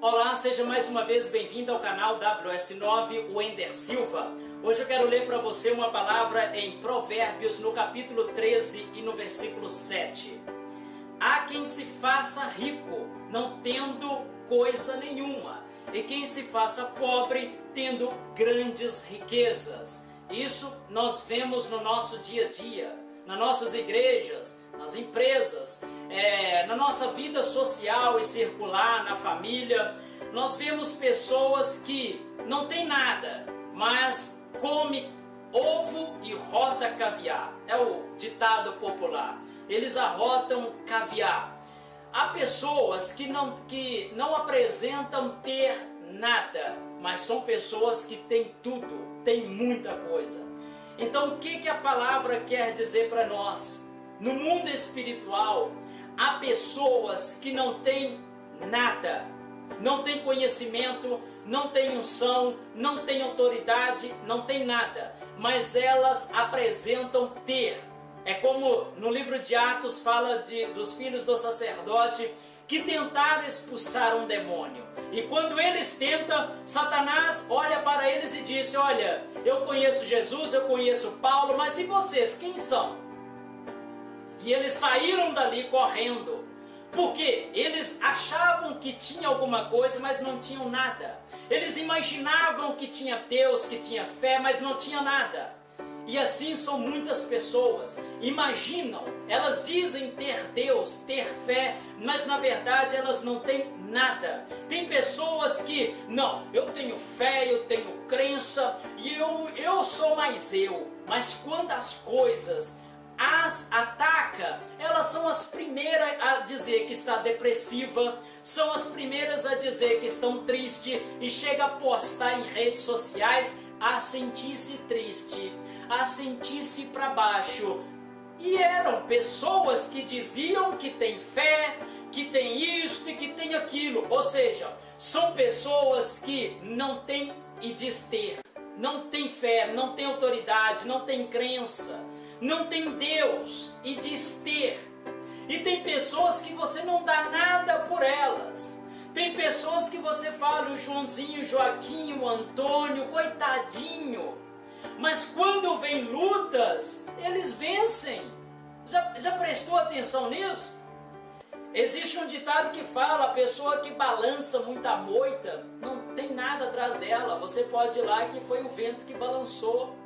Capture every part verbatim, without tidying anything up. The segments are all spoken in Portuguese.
Olá, seja mais uma vez bem-vindo ao canal W S nove, Wender Silva. Hoje eu quero ler para você uma palavra em Provérbios, no capítulo treze e no versículo sete. Há quem se faça rico, não tendo coisa nenhuma, e quem se faça pobre, tendo grandes riquezas. Isso nós vemos no nosso dia a dia, nas nossas igrejas, nas empresas, é, na nossa vida social e circular, na família. Nós vemos pessoas que não têm nada, mas come ovo e rota caviar. É o ditado popular. Eles arrotam caviar. Há pessoas que não, que não apresentam ter nada, mas são pessoas que têm tudo, têm muita coisa. Então o que, que a palavra quer dizer para nós? No mundo espiritual, há pessoas que não têm nada, não têm conhecimento, não têm unção, não têm autoridade, não têm nada, mas elas apresentam ter. É como no livro de Atos fala de, dos filhos do sacerdote que tentaram expulsar um demônio. E quando eles tentam, Satanás olha para eles e diz: olha, eu conheço Jesus, eu conheço Paulo, mas e vocês, quem são? E eles saíram dali correndo, porque eles achavam que tinha alguma coisa, mas não tinham nada. Eles imaginavam que tinha Deus, que tinha fé, mas não tinha nada. E assim são muitas pessoas, imaginam, elas dizem ter Deus, ter fé, mas na verdade elas não têm nada. Tem pessoas que, não, eu tenho fé, eu tenho crença, e eu, eu sou mais eu. Mas quando as coisas as ataca, elas são as primeiras a dizer que está depressiva, são as primeiras a dizer que estão tristes e chega a postar em redes sociais a sentir-se triste, a sentir-se para baixo. E eram pessoas que diziam que tem fé, que tem isto e que tem aquilo. Ou seja, são pessoas que não têm e diz ter, não tem fé, não tem autoridade, não tem crença, não tem Deus e diz ter. E tem pessoas que você não dá nada por elas. Tem pessoas que você fala, o Joãozinho, o Joaquim, o Antônio, coitadinho. Mas quando vem lutas, eles vencem. Já, já prestou atenção nisso? Existe um ditado que fala, a pessoa que balança muita moita, não tem nada atrás dela. Você pode ir lá que foi o vento que balançou.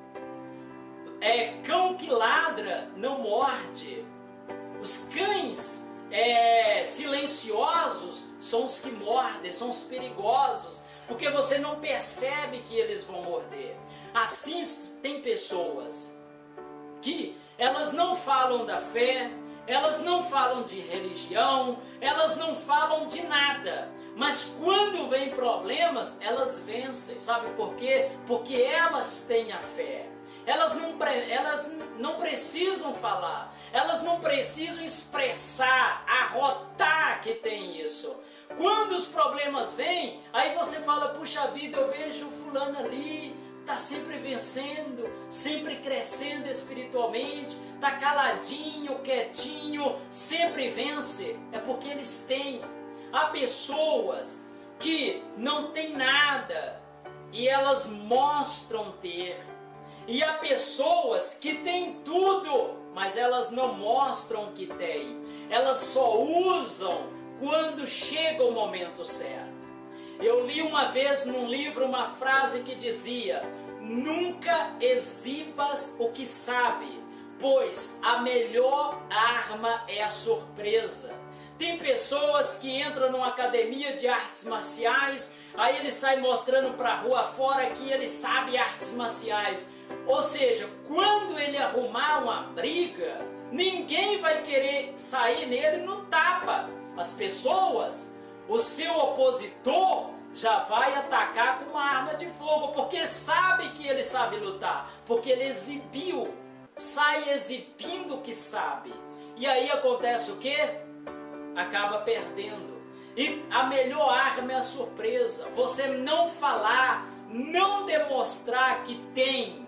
É, cão que ladra não morde. Os cães é, silenciosos são os que mordem, são os perigosos, porque você não percebe que eles vão morder. Assim tem pessoas que elas não falam da fé, elas não falam de religião, elas não falam de nada, mas quando vem problemas, elas vencem. Sabe por quê? Porque elas têm a fé. Elas não, elas não precisam falar, elas não precisam expressar, arrotar que tem isso. Quando os problemas vêm, aí você fala, puxa vida, eu vejo o fulano ali, está sempre vencendo, sempre crescendo espiritualmente, está caladinho, quietinho, sempre vence. É porque eles têm. Há pessoas que não têm nada e elas mostram ter. E há pessoas que têm tudo, mas elas não mostram que têm. Elas só usam quando chega o momento certo. Eu li uma vez num livro uma frase que dizia: nunca exibas o que sabe, pois a melhor arma é a surpresa. Tem pessoas que entram numa academia de artes marciais, aí ele sai mostrando para a rua fora que ele sabe artes marciais. Ou seja, quando ele arrumar uma briga, ninguém vai querer sair nele no tapa. As pessoas, o seu opositor, já vai atacar com uma arma de fogo, porque sabe que ele sabe lutar, porque ele exibiu, sai exibindo que sabe. E aí acontece o quê? Acaba perdendo. E a melhor arma é a surpresa. Você não falar, não demonstrar que tem.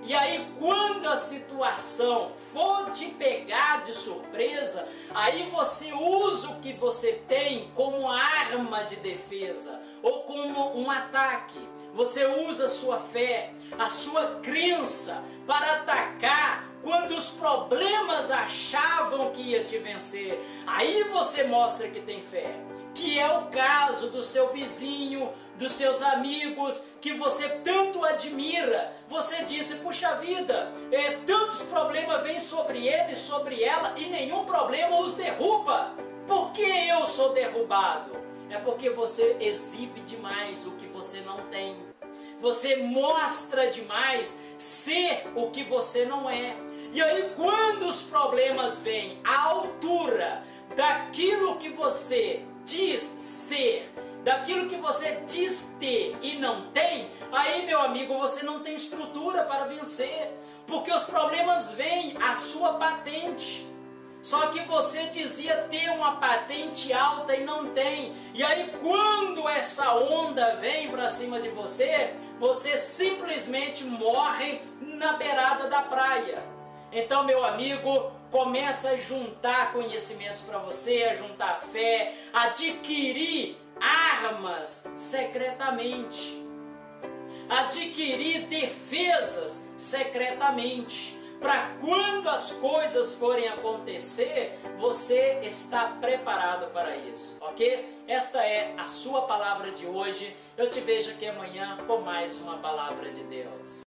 E aí, quando a situação for te pegar de surpresa, aí você usa o que você tem como arma de defesa ou como um ataque. Você usa a sua fé, a sua crença para atacar quando os problemas achavam que ia te vencer. Aí você mostra que tem fé. Que é o caso do seu vizinho, dos seus amigos, que você tanto admira. Você disse, puxa vida, é, tantos problemas vêm sobre ele, sobre ela, e nenhum problema os derruba. Por que eu sou derrubado? É porque você exibe demais o que você não tem. Você mostra demais ser o que você não é. E aí, quando os problemas vêm à altura daquilo que você diz ser, daquilo que você diz ter e não tem, aí, meu amigo, você não tem estrutura para vencer, porque os problemas vêm à sua patente. Só que você dizia ter uma patente alta e não tem. E aí, quando essa onda vem para cima de você, você simplesmente morre na beirada da praia. Então, meu amigo, começa a juntar conhecimentos para você, a juntar fé, adquirir armas secretamente, adquirir defesas secretamente, para quando as coisas forem acontecer, você está preparado para isso, ok? Esta é a sua palavra de hoje. Eu te vejo aqui amanhã com mais uma palavra de Deus.